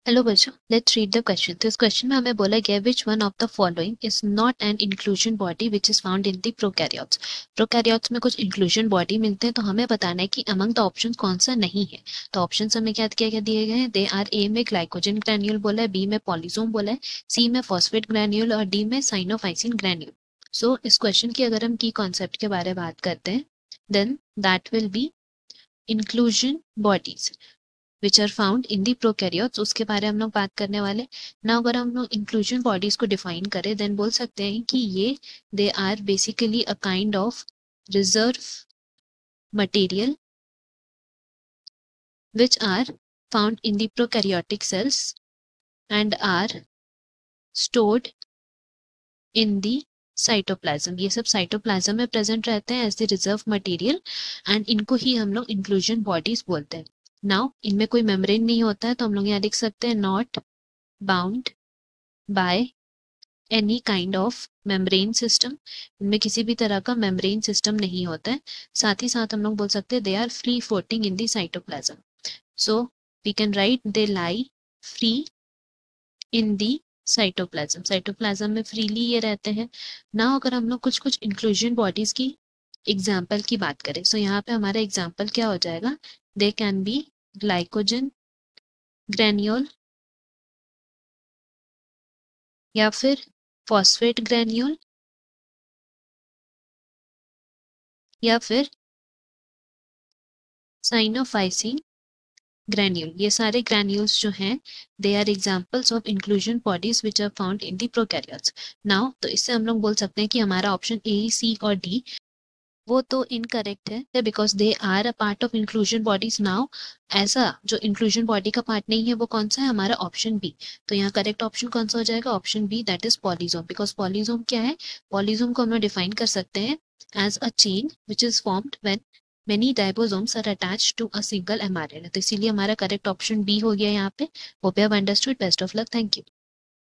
Hello बच्चों, let's read the question. तो इस क्वेश्चन में हमें बोला गया which one of the following is not an inclusion body which is found in the prokaryotes. Prokaryotes में कुछ इंक्लूजन बॉडी मिलते हैं, तो हमें बताना है कि अमंग द ऑप्शंस कौन सा नहीं है। तो ऑप्शंस हमें क्या दिए गए हैं। दे आर ए में ग्लाइकोजन ग्रैन्यूल बोला है, बी में पॉलीसोम बोला है, सी में फॉस्फेट ग्रैन्यूल और डी में साइनोफाइसिन ग्रैन्यूल। सो इस क्वेश्चन की अगर हम की कॉन्सेप्ट के बारे में बात करते हैं, then that will be inclusion bodies which are found in the prokaryotes, उसके बारे में हम लोग बात करने वाले ना। अगर हम लोग इंक्लूजन बॉडीज को डिफाइन करें, देन बोल सकते हैं कि ये they are basically a kind of reserve material which are found in the prokaryotic cells and are stored in the cytoplasm. ये सब साइटोप्लाज्म में प्रेजेंट रहते हैं as the reserve material and इनको ही हम लोग इंक्लूजन बॉडीज बोलते हैं। नाउ इनमें कोई मेम्ब्रेन नहीं होता है, तो हम लोग यहाँ लिख सकते हैं not bound by any kind of membrane system. इनमें किसी भी तरह का मेम्ब्रेन सिस्टम नहीं होता है। साथ ही साथ हम लोग बोल सकते हैं they are free floating in the cytoplasm. So we can write they lie free in the cytoplasm. Cytoplasm में फ्रीली ये रहते हैं ना। अगर हम लोग कुछ कुछ इंक्लूजन बॉडीज की एग्जाम्पल की बात करें, सो यहाँ पे हमारा एग्जाम्पल क्या हो जाएगा। They can be glycogen granule या फिर फॉस्फेट ग्रैन्यूल या फिर साइनोफाइसिन ग्रैन्यूल। ये सारे ग्रैन्यूल्स जो हैं they are examples of inclusion bodies which are found in the prokaryotes. Now तो इससे हम लोग बोल सकते हैं कि हमारा ऑप्शन ए, सी और डी वो तो इनकरेक्ट है, because they are a part of inclusion bodies. Now ऐसा जो इंक्लूजन बॉडी का पार्ट नहीं है वो कौन सा है, हमारा ऑप्शन बी। तो यहाँ करेक्ट ऑप्शन कौन सा हो जाएगा, option B, that is polysome. Because polysome क्या है, पॉलीजोम को हम लोग डिफाइन कर सकते हैं as a chain which is formed when many ribosomes are attached to a single mRNA। तो इसीलिए हमारा करेक्ट ऑप्शन बी हो गया यहाँ पे। Hope you have understood. Best of luck. Thank you.